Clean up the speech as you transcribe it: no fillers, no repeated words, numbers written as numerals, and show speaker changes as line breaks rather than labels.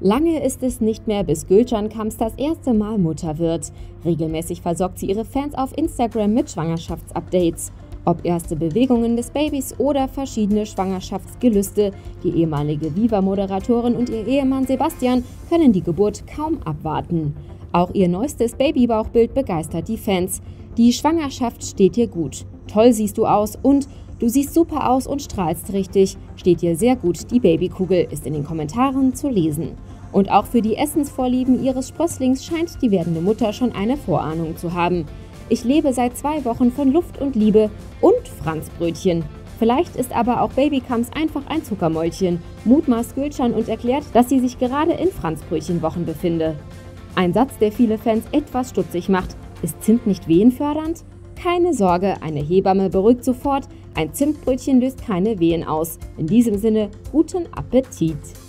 Lange ist es nicht mehr, bis Gülcan Kams das erste Mal Mutter wird. Regelmäßig versorgt sie ihre Fans auf Instagram mit Schwangerschaftsupdates. Ob erste Bewegungen des Babys oder verschiedene Schwangerschaftsgelüste, die ehemalige Viva-Moderatorin und ihr Ehemann Sebastian können die Geburt kaum abwarten. Auch ihr neuestes Babybauchbild begeistert die Fans. Die Schwangerschaft steht dir gut. Toll siehst du aus und du siehst super aus und strahlst richtig. Steht dir sehr gut, die Babykugel ist in den Kommentaren zu lesen. Und auch für die Essensvorlieben ihres Sprösslings scheint die werdende Mutter schon eine Vorahnung zu haben. Ich lebe seit 2 Wochen von Luft und Liebe und Franzbrötchen. Vielleicht ist aber auch Baby Kams einfach ein Zuckermäulchen, mutmaßt Gülcan und erklärt, dass sie sich gerade in Franzbrötchenwochen befinde. Ein Satz, der viele Fans etwas stutzig macht. Ist Zimt nicht wehenfördernd? Keine Sorge, eine Hebamme beruhigt sofort. Ein Zimtbrötchen löst keine Wehen aus. In diesem Sinne, guten Appetit!